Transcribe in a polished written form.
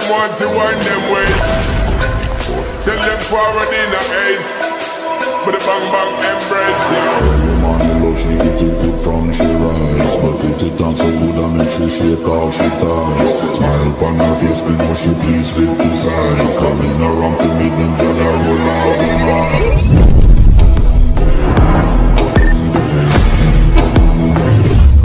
want to wind them ways. Tell them forward in a ace. But the bang bang embrace. Early morning love, she get it good from she rise. But put it on so good I make she shake all she ties. Smile upon her face, me know she pleased with desire. Coming around to